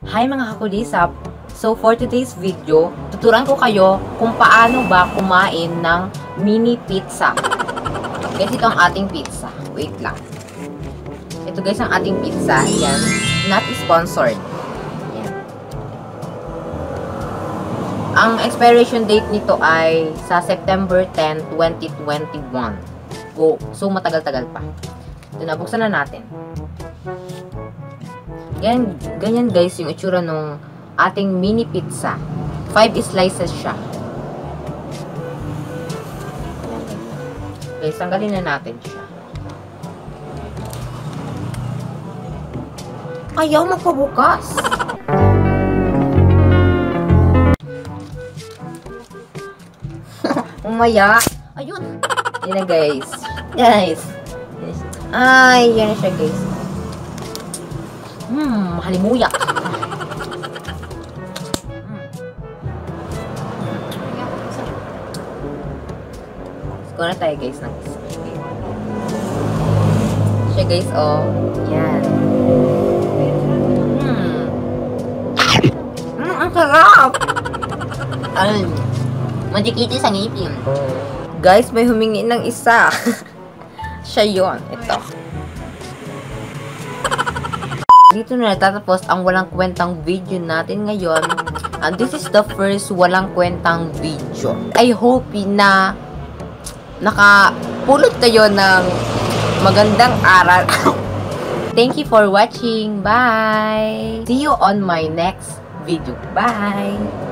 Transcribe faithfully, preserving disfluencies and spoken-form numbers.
Hi mga kakulisap! So for today's video, tuturuan ko kayo kung paano ba kumain ng mini pizza. Guys, ito ang ating pizza. Wait lang. Ito guys ang ating pizza. Yan. Not sponsored. Yan. Ang expiration date nito ay sa September tenth, twenty twenty-one. Go. So matagal-tagal pa. Ito na, buksan na natin. Ganyan, ganyan guys yung itsura nung ating mini pizza. Five slices siya. Okay, tanggalin na natin siya. Ayaw magpabukas. Umaya. Ayun. Yan na guys. Guys. Ay, yan na siya guys. Hmm, halimuyak. Hmm. Score na tayo guys ng isa. Siya guys, oh. Yan. Hmm. Hmm, ang sarap! Ay, majikitis ang ngipin. Guys, may humingi ng isa. Siya yun. Ito. Dito na natatapos ang walang kwentang video natin ngayon. And this is the first walang kwentang video. I hope na nakapulot kayo ng magandang aral. Thank you for watching. Bye! See you on my next video. Bye!